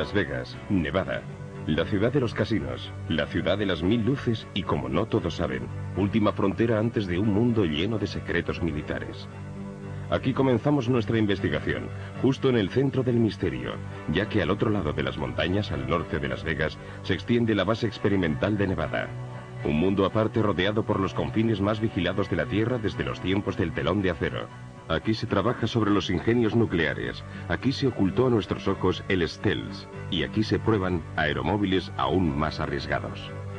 Las Vegas, Nevada. La ciudad de los casinos, la ciudad de las 1000 luces y, como no todos saben, última frontera antes de un mundo lleno de secretos militares. Aquí comenzamos nuestra investigación, justo en el centro del misterio, ya que al otro lado de las montañas, al norte de Las Vegas, se extiende la base experimental de Nevada. Un mundo aparte rodeado por los confines más vigilados de la Tierra desde los tiempos del telón de acero. Aquí se trabaja sobre los ingenios nucleares, aquí se ocultó a nuestros ojos el stealth, y aquí se prueban aeromóviles aún más arriesgados.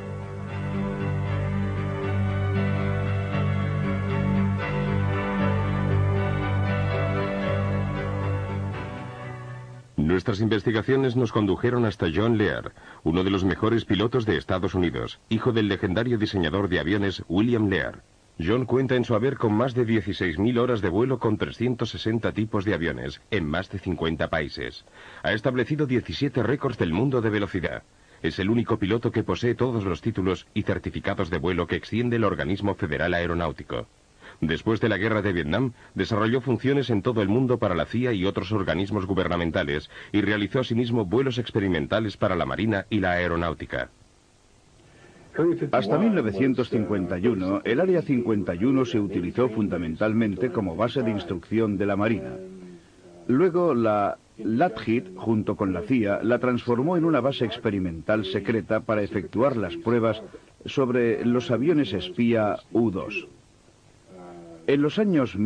Nuestras investigaciones nos condujeron hasta John Lear, uno de los mejores pilotos de Estados Unidos, hijo del legendario diseñador de aviones William Lear. John cuenta en su haber con más de 16.000 horas de vuelo con 360 tipos de aviones en más de 50 países. Ha establecido 17 récords del mundo de velocidad. Es el único piloto que posee todos los títulos y certificados de vuelo que extiende el Organismo Federal Aeronáutico. Después de la guerra de Vietnam, desarrolló funciones en todo el mundo para la CIA y otros organismos gubernamentales y realizó asimismo vuelos experimentales para la Marina y la Aeronáutica. Hasta 1951, el Área 51 se utilizó fundamentalmente como base de instrucción de la Marina. Luego la Lockheed, junto con la CIA, la transformó en una base experimental secreta para efectuar las pruebas sobre los aviones espía U-2. En los años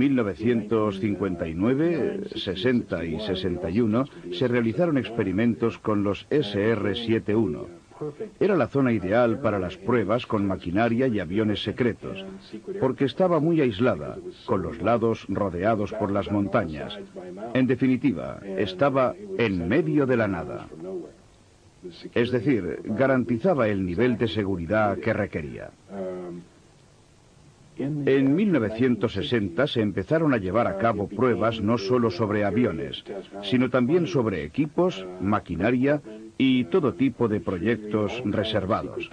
1959, 60 y 61 se realizaron experimentos con los SR-71. Era la zona ideal para las pruebas con maquinaria y aviones secretos, porque estaba muy aislada, con los lados rodeados por las montañas. En definitiva, estaba en medio de la nada. Es decir, garantizaba el nivel de seguridad que requería. En 1960 se empezaron a llevar a cabo pruebas no solo sobre aviones, sino también sobre equipos, maquinaria y todo tipo de proyectos reservados.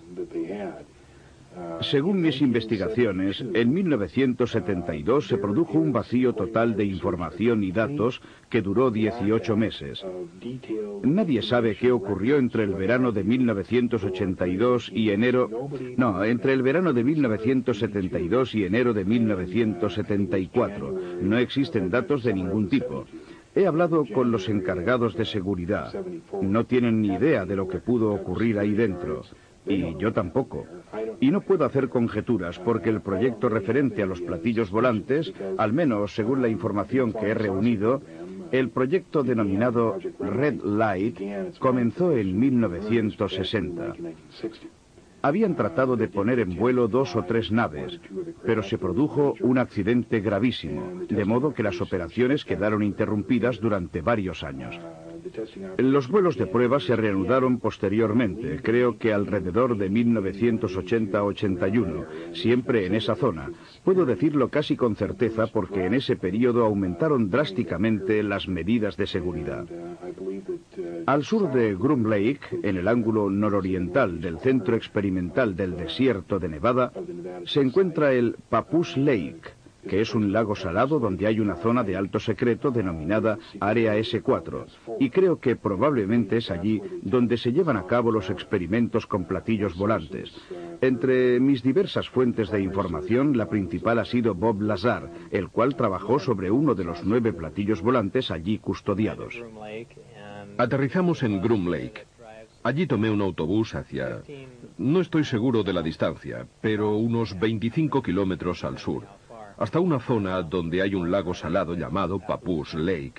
Según mis investigaciones, en 1972 se produjo un vacío total de información y datos que duró 18 meses. Nadie sabe qué ocurrió entre el verano de 1982 y entre el verano de 1972 y enero de 1974. No existen datos de ningún tipo. He hablado con los encargados de seguridad. No tienen ni idea de lo que pudo ocurrir ahí dentro. Y yo tampoco. Y no puedo hacer conjeturas porque el proyecto referente a los platillos volantes, al menos según la información que he reunido, el proyecto denominado Red Light comenzó en 1960. Habían tratado de poner en vuelo 2 o 3 naves, pero se produjo un accidente gravísimo, de modo que las operaciones quedaron interrumpidas durante varios años. Los vuelos de prueba se reanudaron posteriormente, creo que alrededor de 1980-81, siempre en esa zona. Puedo decirlo casi con certeza porque en ese periodo aumentaron drásticamente las medidas de seguridad. Al sur de Groom Lake, en el ángulo nororiental del centro experimental del desierto de Nevada, se encuentra el Papoose Lake, que es un lago salado donde hay una zona de alto secreto denominada Área S4, y creo que probablemente es allí donde se llevan a cabo los experimentos con platillos volantes. Entre mis diversas fuentes de información, la principal ha sido Bob Lazar, el cual trabajó sobre uno de los 9 platillos volantes allí custodiados. Aterrizamos en Groom Lake. Allí tomé un autobús hacia... No estoy seguro de la distancia, pero unos 25 kilómetros al sur, hasta una zona donde hay un lago salado llamado Papoose Lake.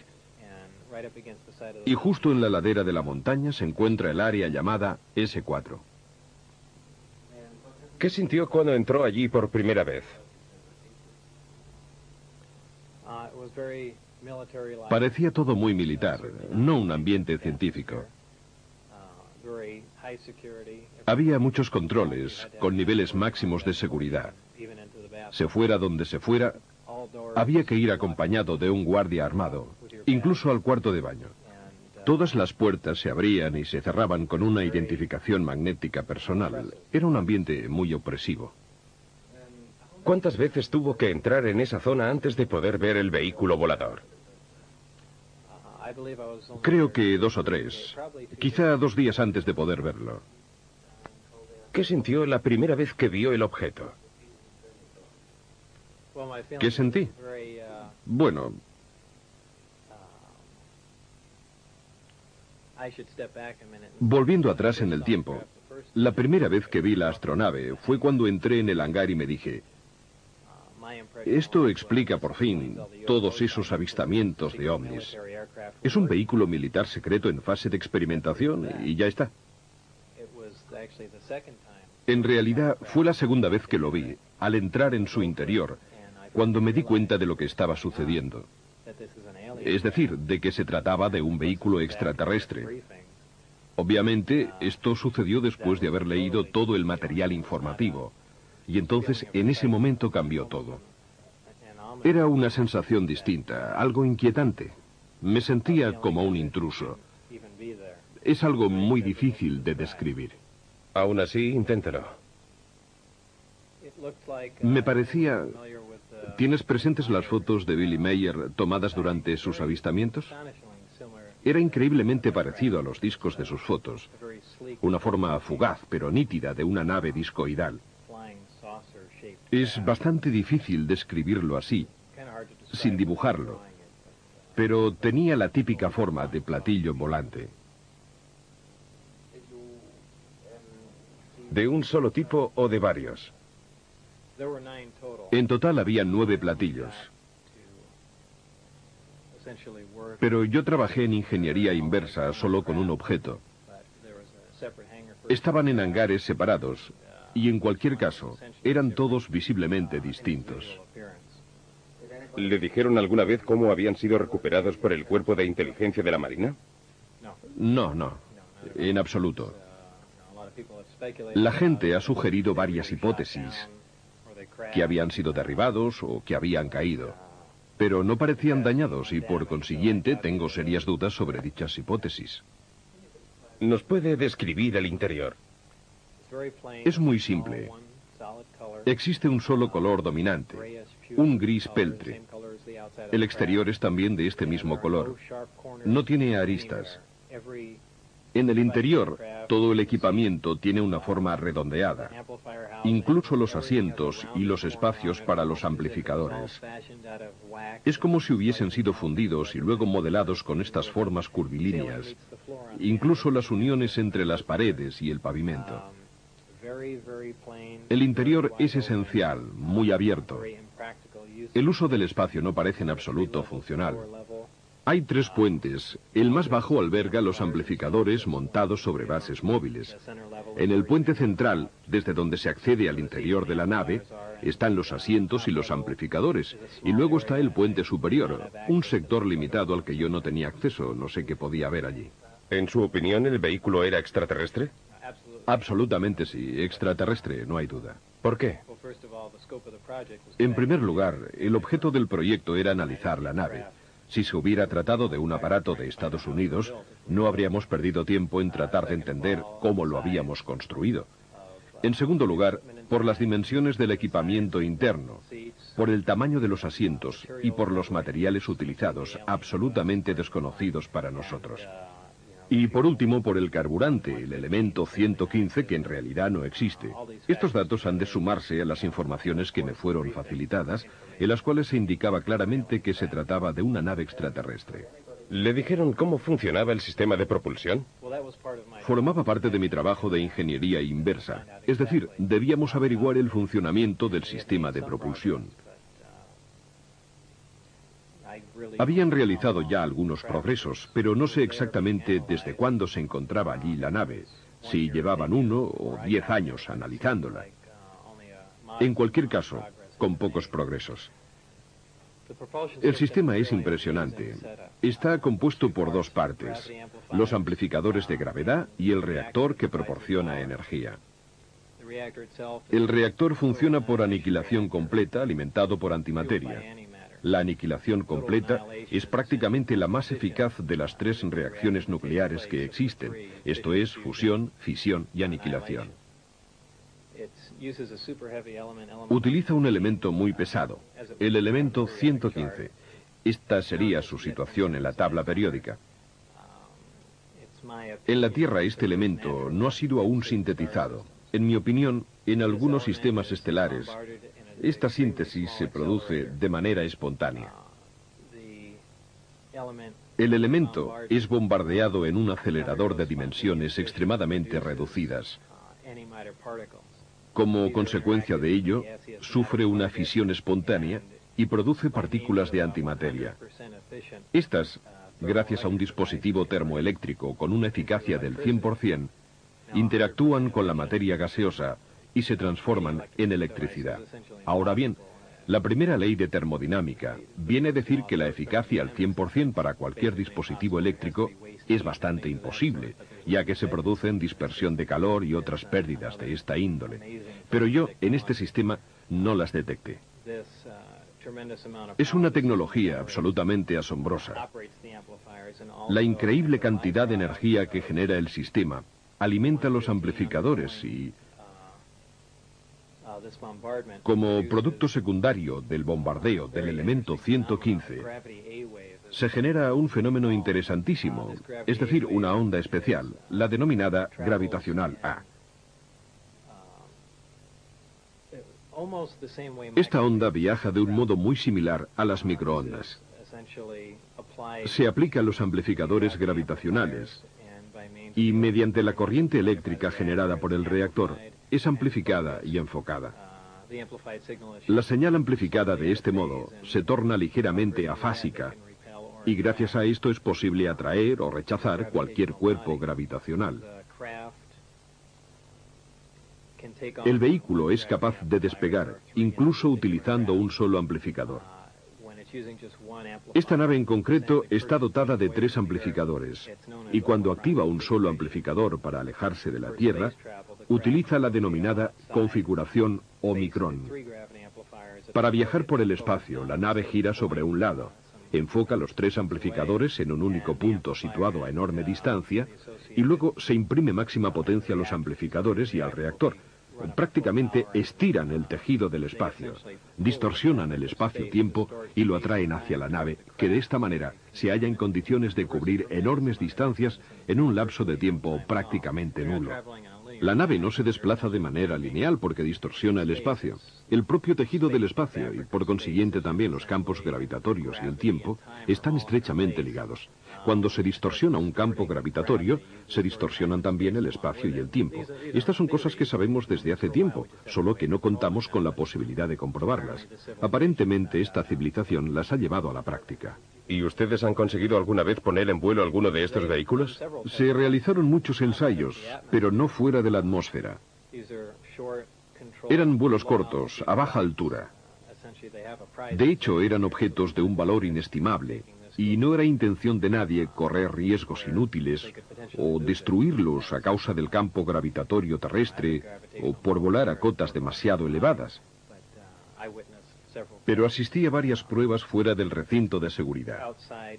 Y justo en la ladera de la montaña se encuentra el área llamada S4. ¿Qué sintió cuando entró allí por primera vez? Parecía todo muy militar, no un ambiente científico. Había muchos controles, con niveles máximos de seguridad. Se fuera donde se fuera, había que ir acompañado de un guardia armado, incluso al cuarto de baño. Todas las puertas se abrían y se cerraban con una identificación magnética personal. Era un ambiente muy opresivo. ¿Cuántas veces tuvo que entrar en esa zona antes de poder ver el vehículo volador? Creo que 2 o 3. Quizá 2 días antes de poder verlo. ¿Qué sintió la primera vez que vio el objeto? ¿Qué sentí? Bueno, volviendo atrás en el tiempo, la primera vez que vi la astronave fue cuando entré en el hangar y me dije, esto explica por fin todos esos avistamientos de ovnis. Es un vehículo militar secreto en fase de experimentación y ya está. En realidad fue la segunda vez que lo vi, al entrar en su interior, cuando me di cuenta de lo que estaba sucediendo. Es decir, de que se trataba de un vehículo extraterrestre. Obviamente, esto sucedió después de haber leído todo el material informativo, y entonces en ese momento cambió todo. Era una sensación distinta, algo inquietante. Me sentía como un intruso. Es algo muy difícil de describir. Aún así, inténtelo. Me parecía... ¿Tienes presentes las fotos de Billy Mayer tomadas durante sus avistamientos? Era increíblemente parecido a los discos de sus fotos. Una forma fugaz, pero nítida, de una nave discoidal. Es bastante difícil describirlo así, sin dibujarlo, pero tenía la típica forma de platillo volante. ¿De un solo tipo o de varios? En total había 9 platillos. Pero yo trabajé en ingeniería inversa solo con un objeto. Estaban en hangares separados y en cualquier caso eran todos visiblemente distintos. ¿Le dijeron alguna vez cómo habían sido recuperados por el Cuerpo de Inteligencia de la Marina? No, en absoluto. La gente ha sugerido varias hipótesis, que habían sido derribados o que habían caído, pero no parecían dañados y por consiguiente tengo serias dudas sobre dichas hipótesis. ¿Nos puede describir el interior? Es muy simple. Existe un solo color dominante, un gris peltre. El exterior es también de este mismo color. No tiene aristas. En el interior, todo el equipamiento tiene una forma redondeada, incluso los asientos y los espacios para los amplificadores. Es como si hubiesen sido fundidos y luego modelados con estas formas curvilíneas, incluso las uniones entre las paredes y el pavimento. El interior es esencial, muy abierto. El uso del espacio no parece en absoluto funcional. Hay 3 puentes. El más bajo alberga los amplificadores montados sobre bases móviles. En el puente central, desde donde se accede al interior de la nave, están los asientos y los amplificadores. Y luego está el puente superior, un sector limitado al que yo no tenía acceso, no sé qué podía haber allí. ¿En su opinión, el vehículo era extraterrestre? Absolutamente sí, extraterrestre, no hay duda. ¿Por qué? En primer lugar, el objeto del proyecto era analizar la nave. Si se hubiera tratado de un aparato de Estados Unidos, no habríamos perdido tiempo en tratar de entender cómo lo habíamos construido. En segundo lugar, por las dimensiones del equipamiento interno, por el tamaño de los asientos y por los materiales utilizados, absolutamente desconocidos para nosotros. Y por último, por el carburante, el elemento 115, que en realidad no existe. Estos datos han de sumarse a las informaciones que me fueron facilitadas, en las cuales se indicaba claramente que se trataba de una nave extraterrestre. ¿Le dijeron cómo funcionaba el sistema de propulsión? Formaba parte de mi trabajo de ingeniería inversa, es decir, debíamos averiguar el funcionamiento del sistema de propulsión. Habían realizado ya algunos progresos, pero no sé exactamente desde cuándo se encontraba allí la nave, si llevaban 1 o 10 años analizándola. En cualquier caso, con pocos progresos. El sistema es impresionante. Está compuesto por 2 partes, los amplificadores de gravedad y el reactor que proporciona energía. El reactor funciona por aniquilación completa, alimentado por antimateria. La aniquilación completa es prácticamente la más eficaz de las 3 reacciones nucleares que existen, esto es, fusión, fisión y aniquilación. Utiliza un elemento muy pesado, el elemento 115, Esta sería su situación en la tabla periódica. En la Tierra este elemento no ha sido aún sintetizado. En mi opinión, en algunos sistemas estelares, esta síntesis se produce de manera espontánea. El elemento es bombardeado en un acelerador de dimensiones extremadamente reducidas. Como consecuencia de ello, sufre una fisión espontánea y produce partículas de antimateria. Estas, gracias a un dispositivo termoeléctrico con una eficacia del 100%, interactúan con la materia gaseosa y se transforman en electricidad. Ahora bien, la primera ley de termodinámica viene a decir que la eficacia al 100% para cualquier dispositivo eléctrico es bastante imposible, ya que se producen dispersión de calor y otras pérdidas de esta índole. Pero yo, en este sistema, no las detecté. Es una tecnología absolutamente asombrosa. La increíble cantidad de energía que genera el sistema alimenta los amplificadores y, como producto secundario del bombardeo del elemento 115, se genera un fenómeno interesantísimo, es decir, una onda especial, la denominada gravitacional A. Esta onda viaja de un modo muy similar a las microondas. Se aplica a los amplificadores gravitacionales y mediante la corriente eléctrica generada por el reactor es amplificada y enfocada. La señal amplificada de este modo se torna ligeramente afásica y gracias a esto es posible atraer o rechazar cualquier cuerpo gravitacional. El vehículo es capaz de despegar, incluso utilizando un solo amplificador. Esta nave en concreto está dotada de 3 amplificadores, y cuando activa un solo amplificador para alejarse de la Tierra, utiliza la denominada configuración Omicron. Para viajar por el espacio, la nave gira sobre un lado, enfoca los 3 amplificadores en un único punto situado a enorme distancia, y luego se imprime máxima potencia a los amplificadores y al reactor. Prácticamente estiran el tejido del espacio, distorsionan el espacio-tiempo y lo atraen hacia la nave, que de esta manera se halla en condiciones de cubrir enormes distancias en un lapso de tiempo prácticamente nulo. La nave no se desplaza de manera lineal porque distorsiona el espacio. El propio tejido del espacio y por consiguiente también los campos gravitatorios y el tiempo están estrechamente ligados. Cuando se distorsiona un campo gravitatorio, se distorsionan también el espacio y el tiempo. Estas son cosas que sabemos desde hace tiempo, solo que no contamos con la posibilidad de comprobarlas. Aparentemente esta civilización las ha llevado a la práctica. ¿Y ustedes han conseguido alguna vez poner en vuelo alguno de estos vehículos? Se realizaron muchos ensayos, pero no fuera de la atmósfera. Eran vuelos cortos, a baja altura. De hecho, eran objetos de un valor inestimable, y no era intención de nadie correr riesgos inútiles o destruirlos a causa del campo gravitatorio terrestre o por volar a cotas demasiado elevadas. Pero asistí a varias pruebas fuera del recinto de seguridad.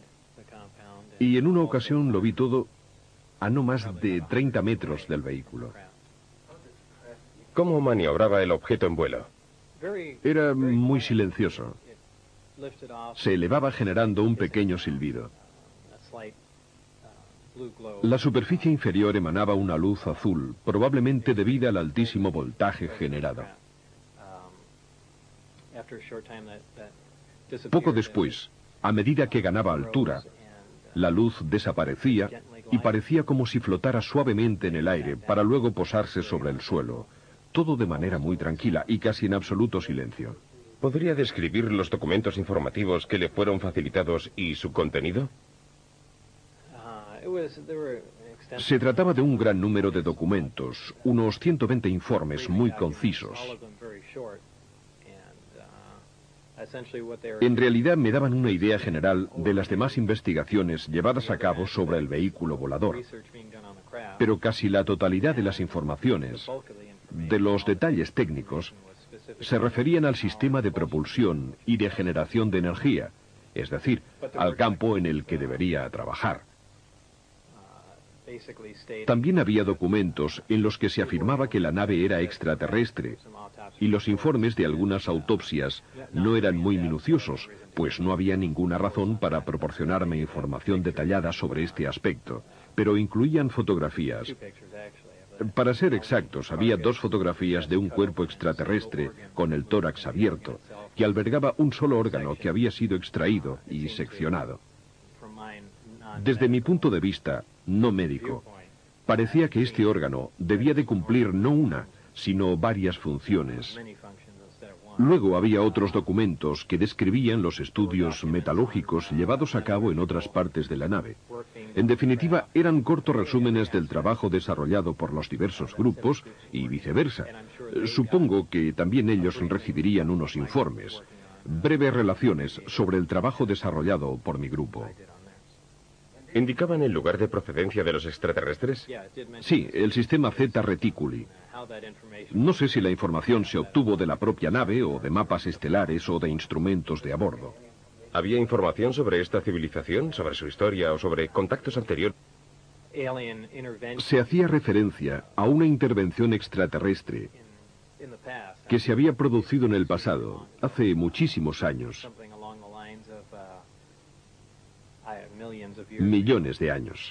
Y en una ocasión lo vi todo a no más de 30 metros del vehículo. ¿Cómo maniobraba el objeto en vuelo? Era muy silencioso. Se elevaba generando un pequeño silbido. La superficie inferior emanaba una luz azul, probablemente debida al altísimo voltaje generado. Poco después, a medida que ganaba altura, la luz desaparecía y parecía como si flotara suavemente en el aire para luego posarse sobre el suelo, todo de manera muy tranquila y casi en absoluto silencio. ¿Podría describir los documentos informativos que le fueron facilitados y su contenido? Se trataba de un gran número de documentos, unos 120 informes muy concisos. En realidad me daban una idea general de las demás investigaciones llevadas a cabo sobre el vehículo volador, pero casi la totalidad de las informaciones, de los detalles técnicos, se referían al sistema de propulsión y de generación de energía, es decir, al campo en el que debería trabajar. También había documentos en los que se afirmaba que la nave era extraterrestre, y los informes de algunas autopsias no eran muy minuciosos, pues no había ninguna razón para proporcionarme información detallada sobre este aspecto, pero incluían fotografías. Para ser exactos, había 2 fotografías de un cuerpo extraterrestre con el tórax abierto, que albergaba un solo órgano que había sido extraído y seccionado. Desde mi punto de vista, no médico, parecía que este órgano debía de cumplir no una, sino varias funciones. Luego había otros documentos que describían los estudios metalúrgicos llevados a cabo en otras partes de la nave. En definitiva, eran cortos resúmenes del trabajo desarrollado por los diversos grupos y viceversa. Supongo que también ellos recibirían unos informes, breves relaciones sobre el trabajo desarrollado por mi grupo. ¿Indicaban el lugar de procedencia de los extraterrestres? Sí, el sistema Zeta Reticuli. No sé si la información se obtuvo de la propia nave o de mapas estelares o de instrumentos de a bordo. ¿Había información sobre esta civilización, sobre su historia o sobre contactos anteriores? Se hacía referencia a una intervención extraterrestre que se había producido en el pasado, hace muchísimos años, millones de años.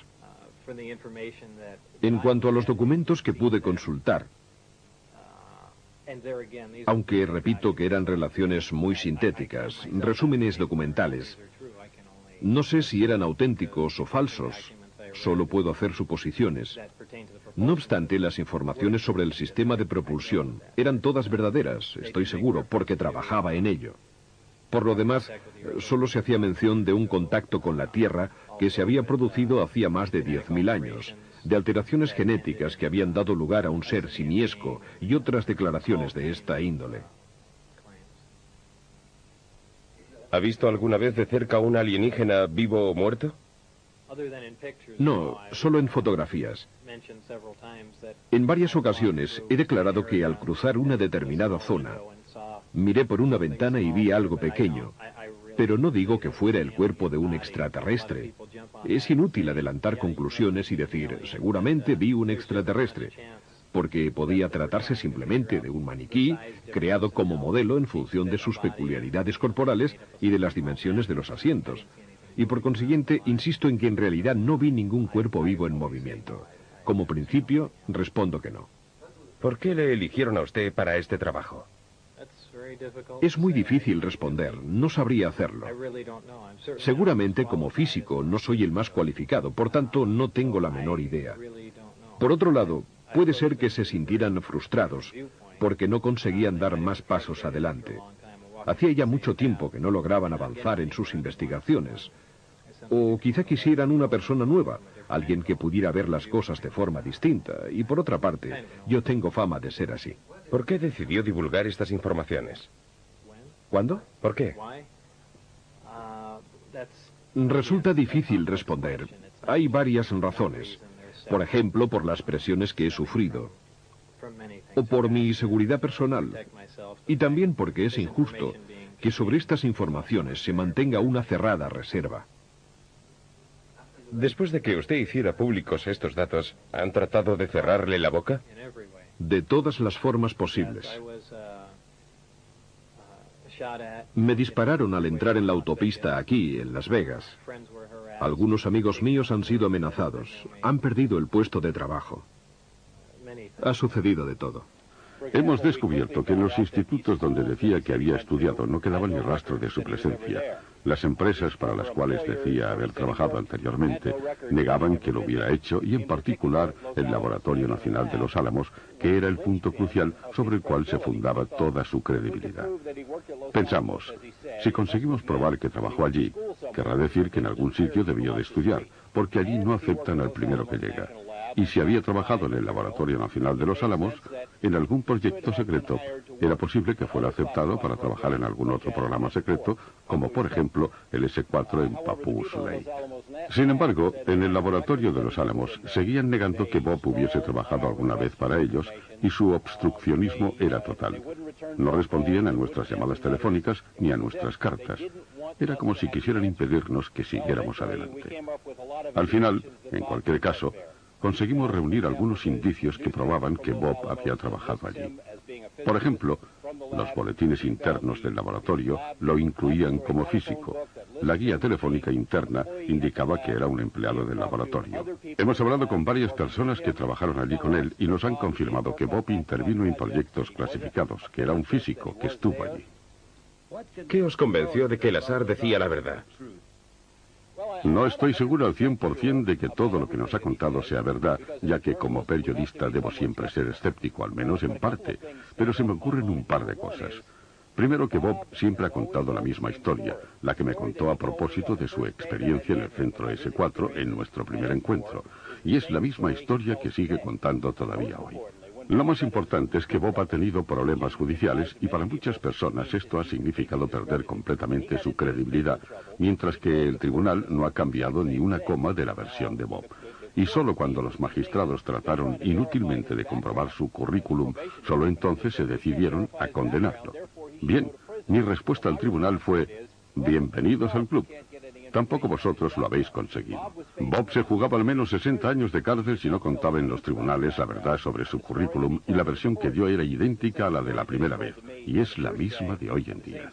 En cuanto a los documentos que pude consultar, aunque repito que eran relaciones muy sintéticas, resúmenes documentales, no sé si eran auténticos o falsos, solo puedo hacer suposiciones. No obstante, las informaciones sobre el sistema de propulsión eran todas verdaderas, estoy seguro, porque trabajaba en ello. Por lo demás, solo se hacía mención de un contacto con la Tierra que se había producido hacía más de 10.000 años, de alteraciones genéticas que habían dado lugar a un ser simiesco y otras declaraciones de esta índole. ¿Ha visto alguna vez de cerca a un alienígena vivo o muerto? No, solo en fotografías. En varias ocasiones he declarado que al cruzar una determinada zona, miré por una ventana y vi algo pequeño, pero no digo que fuera el cuerpo de un extraterrestre. Es inútil adelantar conclusiones y decir, seguramente vi un extraterrestre, porque podía tratarse simplemente de un maniquí creado como modelo en función de sus peculiaridades corporales y de las dimensiones de los asientos. Y por consiguiente, insisto en que en realidad no vi ningún cuerpo vivo en movimiento. Como principio, respondo que no. ¿Por qué le eligieron a usted para este trabajo? Es muy difícil responder, no sabría hacerlo. Seguramente como físico no soy el más cualificado, por tanto no tengo la menor idea. Por otro lado, puede ser que se sintieran frustrados porque no conseguían dar más pasos adelante. Hacía ya mucho tiempo que no lograban avanzar en sus investigaciones. O quizá quisieran una persona nueva, alguien que pudiera ver las cosas de forma distinta. Y por otra parte, yo tengo fama de ser así. ¿Por qué decidió divulgar estas informaciones? ¿Cuándo? ¿Por qué? Resulta difícil responder. Hay varias razones. Por ejemplo, por las presiones que he sufrido. O por mi seguridad personal. Y también porque es injusto que sobre estas informaciones se mantenga una cerrada reserva. Después de que usted hiciera públicos estos datos, ¿han tratado de cerrarle la boca? De todas las formas posibles. Me dispararon al entrar en la autopista aquí, en Las Vegas. Algunos amigos míos han sido amenazados. Han perdido el puesto de trabajo. Ha sucedido de todo. Hemos descubierto que en los institutos donde decía que había estudiado no quedaba ni rastro de su presencia. Las empresas para las cuales decía haber trabajado anteriormente negaban que lo hubiera hecho, y en particular el Laboratorio Nacional de Los Álamos, que era el punto crucial sobre el cual se fundaba toda su credibilidad. Pensamos, si conseguimos probar que trabajó allí, querrá decir que en algún sitio debió de estudiar, porque allí no aceptan al primero que llega. Y si había trabajado en el Laboratorio Nacional de Los Álamos, en algún proyecto secreto, era posible que fuera aceptado para trabajar en algún otro programa secreto, como por ejemplo el S-4 en Papoose Lake. Sin embargo, en el Laboratorio de Los Álamos seguían negando que Bob hubiese trabajado alguna vez para ellos, y su obstruccionismo era total. No respondían a nuestras llamadas telefónicas ni a nuestras cartas. Era como si quisieran impedirnos que siguiéramos adelante. Al final, en cualquier caso, conseguimos reunir algunos indicios que probaban que Bob había trabajado allí. Por ejemplo, los boletines internos del laboratorio lo incluían como físico. La guía telefónica interna indicaba que era un empleado del laboratorio. Hemos hablado con varias personas que trabajaron allí con él y nos han confirmado que Bob intervino en proyectos clasificados, que era un físico que estuvo allí. ¿Qué os convenció de que Lazar decía la verdad? No estoy seguro al 100% de que todo lo que nos ha contado sea verdad, ya que como periodista debo siempre ser escéptico, al menos en parte, pero se me ocurren un par de cosas. Primero, que Bob siempre ha contado la misma historia, la que me contó a propósito de su experiencia en el centro S4 en nuestro primer encuentro, y es la misma historia que sigue contando todavía hoy. Lo más importante es que Bob ha tenido problemas judiciales y para muchas personas esto ha significado perder completamente su credibilidad, mientras que el tribunal no ha cambiado ni una coma de la versión de Bob. Y solo cuando los magistrados trataron inútilmente de comprobar su currículum, solo entonces se decidieron a condenarlo. Bien, mi respuesta al tribunal fue: bienvenidos al club. Tampoco vosotros lo habéis conseguido. Bob se jugaba al menos 60 años de cárcel si no contaba en los tribunales la verdad sobre su currículum, y la versión que dio era idéntica a la de la primera vez, y es la misma de hoy en día.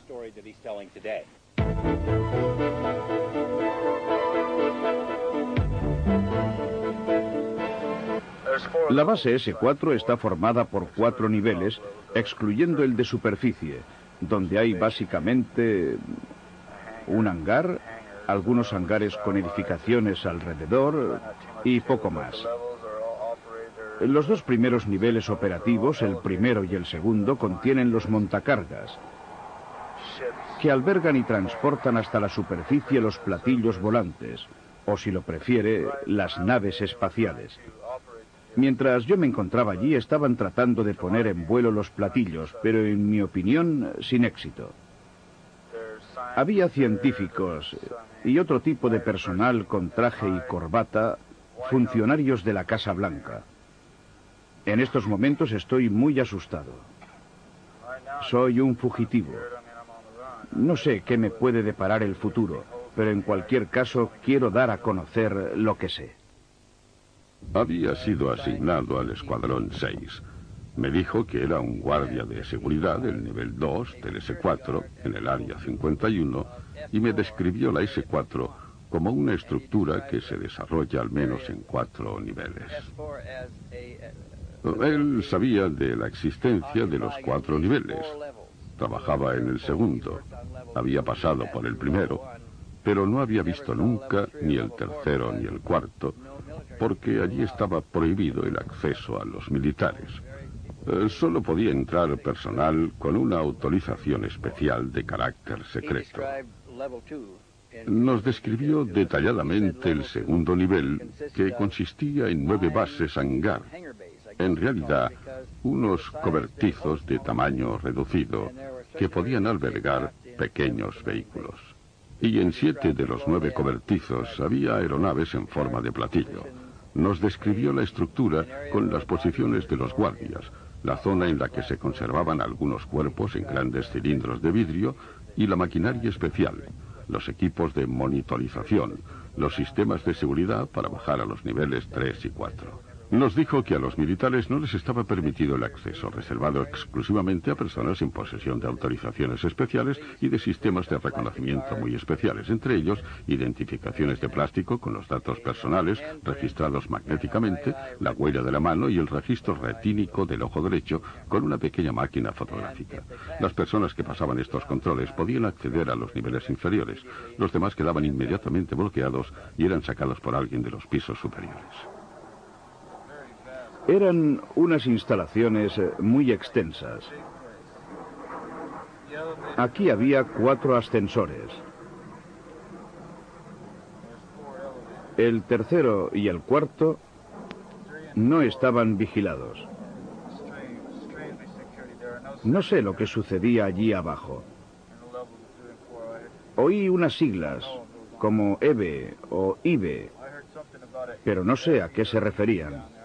La base S4 está formada por 4 niveles, excluyendo el de superficie, donde hay básicamente un hangar, algunos hangares con edificaciones alrededor y poco más. Los 2 primeros niveles operativos, el primero y el segundo, contienen los montacargas, que albergan y transportan hasta la superficie los platillos volantes, o si lo prefiere, las naves espaciales. Mientras yo me encontraba allí, estaban tratando de poner en vuelo los platillos, pero en mi opinión, sin éxito. Había científicos y otro tipo de personal con traje y corbata, funcionarios de la Casa Blanca. En estos momentos estoy muy asustado. Soy un fugitivo. No sé qué me puede deparar el futuro, pero en cualquier caso quiero dar a conocer lo que sé. Había sido asignado al Escuadrón 6. Me dijo que era un guardia de seguridad del nivel 2 del S4 en el área 51 y me describió la S4 como una estructura que se desarrolla al menos en 4 niveles. Él sabía de la existencia de los 4 niveles. Trabajaba en el segundo. Había pasado por el primero, pero no había visto nunca ni el tercero ni el cuarto, porque allí estaba prohibido el acceso a los militares. Solo podía entrar personal con una autorización especial de carácter secreto. Nos describió detalladamente el segundo nivel, que consistía en 9 bases hangar. En realidad, unos cobertizos de tamaño reducido que podían albergar pequeños vehículos. Y en 7 de los 9 cobertizos había aeronaves en forma de platillo. Nos describió la estructura con las posiciones de los guardias, la zona en la que se conservaban algunos cuerpos en grandes cilindros de vidrio y la maquinaria especial, los equipos de monitorización, los sistemas de seguridad para bajar a los niveles 3 y 4. Nos dijo que a los militares no les estaba permitido el acceso, reservado exclusivamente a personas en posesión de autorizaciones especiales y de sistemas de reconocimiento muy especiales, entre ellos identificaciones de plástico con los datos personales registrados magnéticamente, la huella de la mano y el registro retínico del ojo derecho con una pequeña máquina fotográfica. Las personas que pasaban estos controles podían acceder a los niveles inferiores. Los demás quedaban inmediatamente bloqueados y eran sacados por alguien de los pisos superiores. Eran unas instalaciones muy extensas. Aquí había 4 ascensores. El tercero y el cuarto no estaban vigilados. No sé lo que sucedía allí abajo. Oí unas siglas, como EBE o IBE, pero no sé a qué se referían.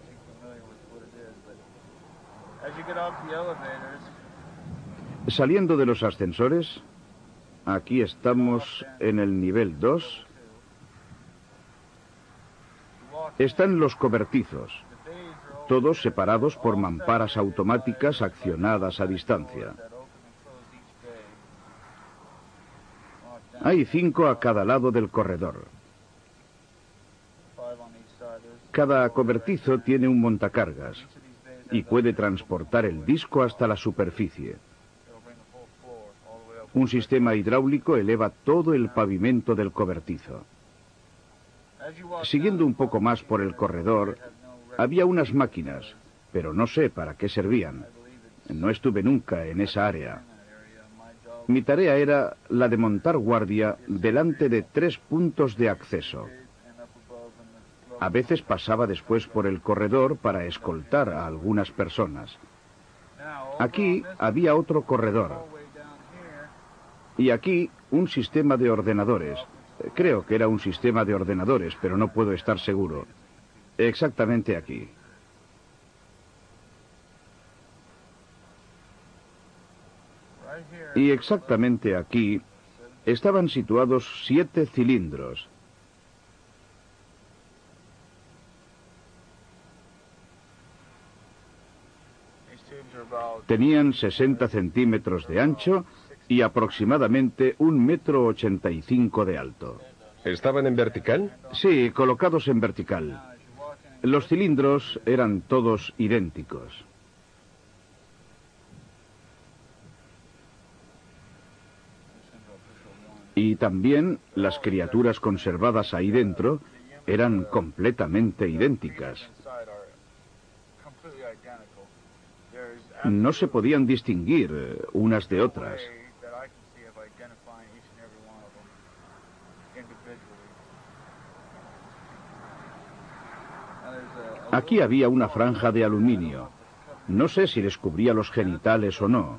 Saliendo de los ascensores, aquí estamos en el nivel 2. Están los cobertizos, todos separados por mamparas automáticas accionadas a distancia. Hay 5 a cada lado del corredor. Cada cobertizo tiene un montacargas y puede transportar el disco hasta la superficie. Un sistema hidráulico eleva todo el pavimento del cobertizo. Siguiendo un poco más por el corredor, había unas máquinas, pero no sé para qué servían. No estuve nunca en esa área. Mi tarea era la de montar guardia delante de 3 puntos de acceso. A veces pasaba después por el corredor para escoltar a algunas personas. Aquí había otro corredor. Y aquí un sistema de ordenadores. Creo que era un sistema de ordenadores, pero no puedo estar seguro. Exactamente aquí. Y exactamente aquí estaban situados 7 cilindros. Tenían 60 centímetros de ancho y aproximadamente 1,85 m de alto. ¿Estaban en vertical? Sí, colocados en vertical. Los cilindros eran todos idénticos. Y también las criaturas conservadas ahí dentro eran completamente idénticas. No se podían distinguir unas de otras. Aquí había una franja de aluminio. No sé si les cubría los genitales o no.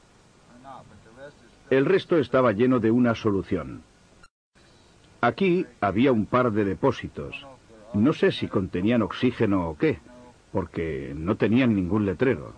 El resto estaba lleno de una solución. Aquí había un par de depósitos. No sé si contenían oxígeno o qué, porque no tenían ningún letrero.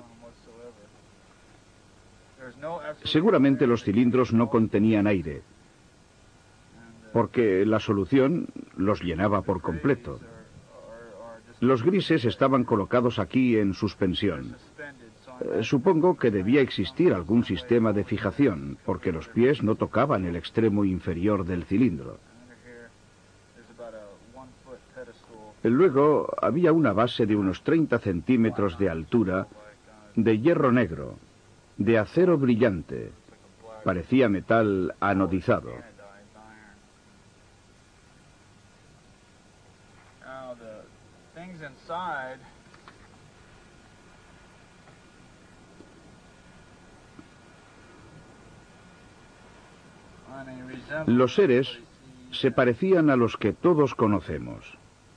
Seguramente los cilindros no contenían aire, porque la solución los llenaba por completo. Los grises estaban colocados aquí en suspensión. Supongo que debía existir algún sistema de fijación, porque los pies no tocaban el extremo inferior del cilindro. Luego había una base de unos 30 centímetros de altura, de hierro negro, de acero brillante. Parecía metal anodizado. Los seres se parecían a los que todos conocemos.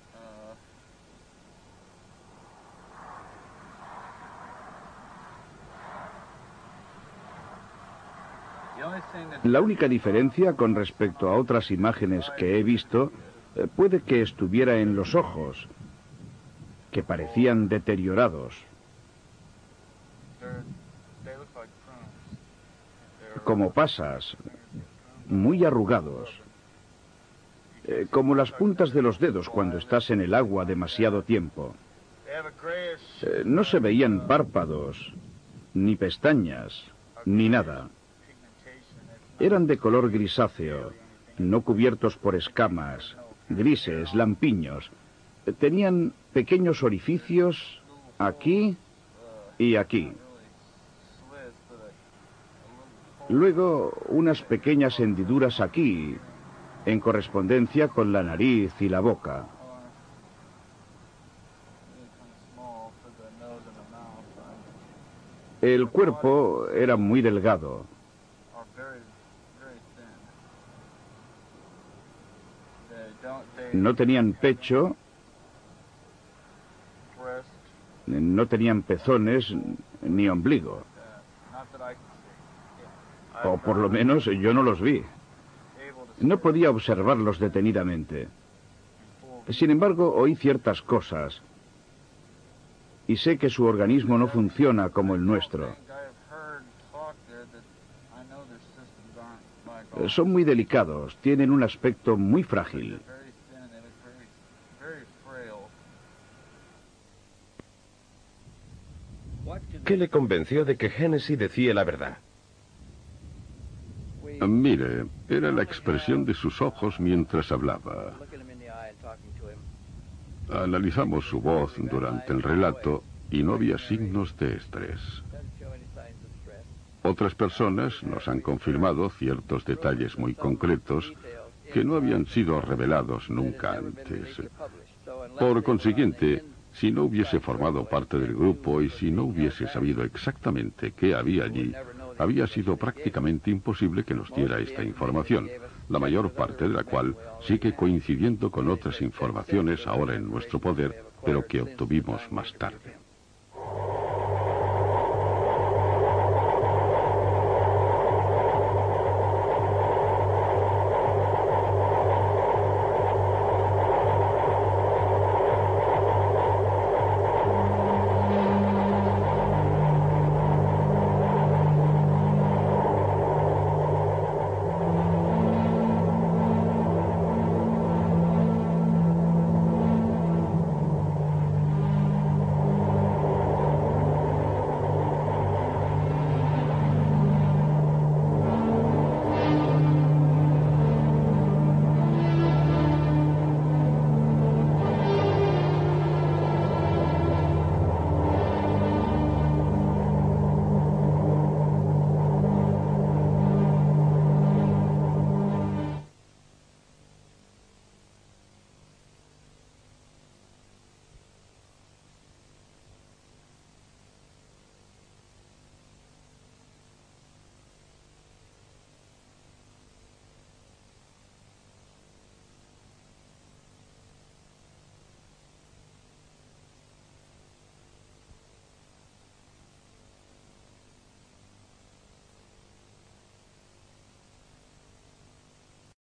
La única diferencia con respecto a otras imágenes que he visto puede que estuviera en los ojos, que parecían deteriorados, como pasas, muy arrugados, como las puntas de los dedos cuando estás en el agua demasiado tiempo. No se veían párpados, ni pestañas, ni nada. Eran de color grisáceo, no cubiertos por escamas, grises, lampiños. Tenían pequeños orificios aquí y aquí. Luego, unas pequeñas hendiduras aquí, en correspondencia con la nariz y la boca. El cuerpo era muy delgado. No tenían pecho, no tenían pezones ni ombligo. O por lo menos yo no los vi. No podía observarlos detenidamente. Sin embargo, oí ciertas cosas. Y sé que su organismo no funciona como el nuestro. Son muy delicados, tienen un aspecto muy frágil. ¿Qué le convenció de que Hennessy decía la verdad? Mire, era la expresión de sus ojos mientras hablaba. Analizamos su voz durante el relato y no había signos de estrés. Otras personas nos han confirmado ciertos detalles muy concretos que no habían sido revelados nunca antes. Por consiguiente, si no hubiese formado parte del grupo y si no hubiese sabido exactamente qué había allí, había sido prácticamente imposible que nos diera esta información, la mayor parte de la cual sigue coincidiendo con otras informaciones ahora en nuestro poder, pero que obtuvimos más tarde.